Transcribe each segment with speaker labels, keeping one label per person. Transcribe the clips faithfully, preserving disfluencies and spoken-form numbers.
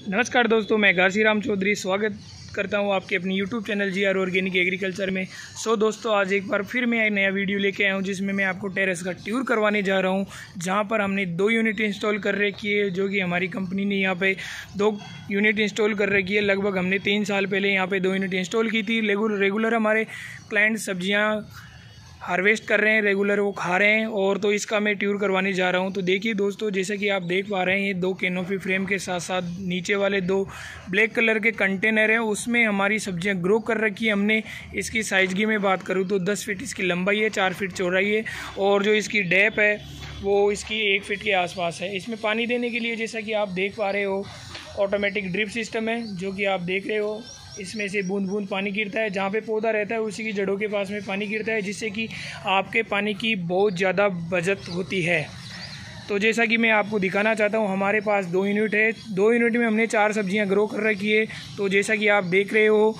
Speaker 1: नमस्कार दोस्तों, मैं घासी राम चौधरी स्वागत करता हूं आपके अपनी YouTube channel G R organic agriculture में। सो दोस्तों, आज एक बार फिर मैं एक नया वीडियो लेके आया हूं जिसमें मैं आपको टेरेस का टूर करवाने जा रहा हूं, जहां पर हमने दो यूनिट इंस्टॉल कर रखी है, जो कि हमारी कंपनी ने यहां पे दो यूनिट इंस्टॉल कर रखी है। लगभग हमने तीन साल पहले यहां पे दो यूनिट इंस्टॉल की थी। रेगुलर रेगुलर हमारे क्लाइंट सब्जियाँ हार्वेस्ट कर रहे हैं, रेगुलर वो खा रहे हैं, और तो इसका मैं टूर करवाने जा रहा हूं। तो देखिए दोस्तों, जैसे कि आप देख पा रहे हैं, ये दो कैनोपी फ्रेम के साथ साथ नीचे वाले दो ब्लैक कलर के कंटेनर हैं, उसमें हमारी सब्जियां ग्रो कर रखी है हमने। इसकी साइज़ की मैं बात करूं तो दस फीट इसकी लंबाई है, चार फीट चौड़ाई है, और जो इसकी डेप है वो इसकी एक फीट के आसपास है। इसमें पानी देने के लिए जैसा कि आप देख पा रहे हो, ऑटोमेटिक ड्रिप सिस्टम है, जो कि आप देख रहे हो। इसमें से बूंद बूंद पानी गिरता है, जहाँ पे पौधा रहता है उसी की जड़ों के पास में पानी गिरता है, जिससे कि आपके पानी की बहुत ज़्यादा बचत होती है। तो जैसा कि मैं आपको दिखाना चाहता हूँ, हमारे पास दो यूनिट है, दो यूनिट में हमने चार सब्जियाँ ग्रो कर रखी है। तो जैसा कि आप देख रहे हो,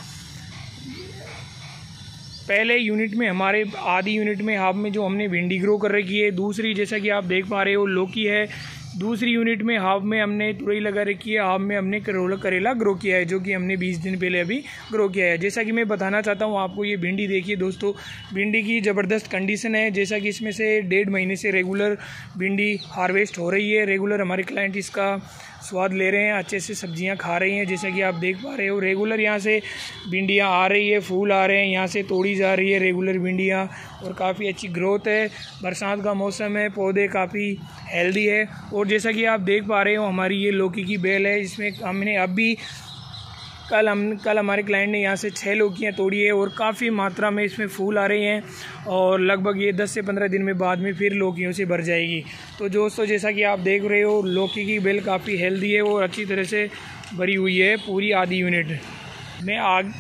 Speaker 1: पहले यूनिट में हमारे आधी यूनिट में हाफ में जो हमने भिंडी ग्रो कर रखी है, दूसरी जैसा कि आप देख पा रहे हो लौकी है, दूसरी यूनिट में हाफ में हमने तुरई लगा रखी है, हाफ में हमने करोला करेला ग्रो किया है, जो कि हमने बीस दिन पहले अभी ग्रो किया है। जैसा कि मैं बताना चाहता हूँ आपको, ये भिंडी देखिए दोस्तों, भिंडी की ज़बरदस्त कंडीशन है। जैसा कि इसमें से डेढ़ महीने से रेगुलर भिंडी हार्वेस्ट हो रही है, रेगुलर हमारे क्लाइंट इसका स्वाद ले रहे हैं, अच्छे से सब्जियां खा रही हैं। जैसा कि आप देख पा रहे हो, रेगुलर यहाँ से भिंडियाँ आ रही है, फूल आ रहे हैं, यहाँ से तोड़ी जा रही है रेगुलर भिंडियाँ, और काफ़ी अच्छी ग्रोथ है। बरसात का मौसम है, पौधे काफ़ी हेल्दी है। और जैसा कि आप देख पा रहे हो, हमारी ये लौकी की बेल है, इसमें हमने अभी कल हम कल हमारे क्लाइंट ने यहाँ से छः लौकियाँ तोड़ी है, और काफ़ी मात्रा में इसमें फूल आ रहे हैं, और लगभग ये दस से पंद्रह दिन में बाद में फिर लौकियों से भर जाएगी। तो दोस्तों, जैसा कि आप देख रहे हो, लौकी की बेल काफ़ी हेल्दी है और अच्छी तरह से भरी हुई है पूरी आधी यूनिट में। आग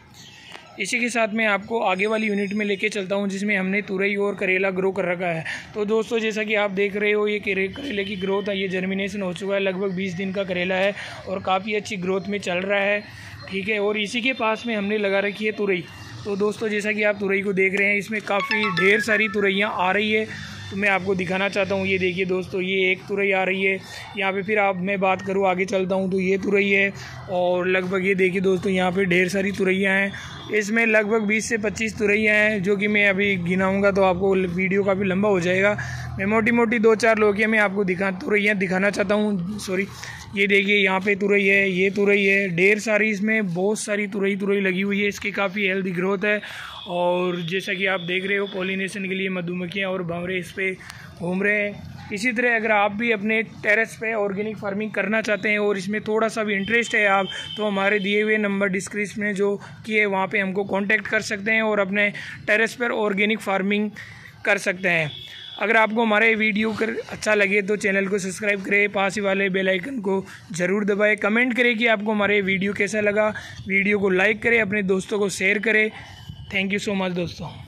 Speaker 1: इसी के साथ मैं आपको आगे वाली यूनिट में लेके चलता हूं, जिसमें हमने तुरई और करेला ग्रो कर रखा है। तो दोस्तों, जैसा कि आप देख रहे हो, ये करेले की ग्रोथ है, ये जर्मिनेशन हो चुका है, लगभग बीस दिन का करेला है और काफ़ी अच्छी ग्रोथ में चल रहा है, ठीक है। और इसी के पास में हमने लगा रखी है तुरई। तो दोस्तों, जैसा कि आप तुरई को देख रहे हैं, इसमें काफ़ी ढेर सारी तुरैयाँ आ रही है। तो मैं आपको दिखाना चाहता हूँ, ये देखिए दोस्तों, ये एक तुरई आ रही है यहाँ पे। फिर आप मैं बात करूँ आगे चलता हूँ तो ये तुरई है, और लगभग ये देखिए दोस्तों, यहाँ पे ढेर सारी तुरैयाँ हैं। इसमें लगभग बीस से पच्चीस तुरैयाँ हैं, जो कि मैं अभी गिनाऊंगा तो आपको वीडियो काफ़ी लंबा हो जाएगा। मैं मोटी मोटी दो चार लौकियाँ मैं आपको दिखा तुरैयाँ दिखाना चाहता हूँ। सॉरी, ये देखिए यहाँ पे तुरई है, ये तुरई है, ढेर सारी, इसमें बहुत सारी तुरई तुरई लगी हुई है। इसकी काफ़ी हेल्दी ग्रोथ है, और जैसा कि आप देख रहे हो, पॉलिनेशन के लिए मधुमक्खियाँ और भंवरे इस पर घूम रहे हैं। इसी तरह अगर आप भी अपने टेरेस पे ऑर्गेनिक फार्मिंग करना चाहते हैं और इसमें थोड़ा सा भी इंटरेस्ट है आप, तो हमारे दिए हुए नंबर डिस्क्रिप्शन में जो किए वहाँ पे हमको कांटेक्ट कर सकते हैं और अपने टेरेस पर ऑर्गेनिक फार्मिंग कर सकते हैं। अगर आपको हमारे वीडियो कर अच्छा लगे तो चैनल को सब्सक्राइब करें, पास ही वाले बेल आइकन को ज़रूर दबाएं, कमेंट करें कि आपको हमारे वीडियो कैसा लगा, वीडियो को लाइक करें, अपने दोस्तों को शेयर करें। थैंक यू सो मच दोस्तों।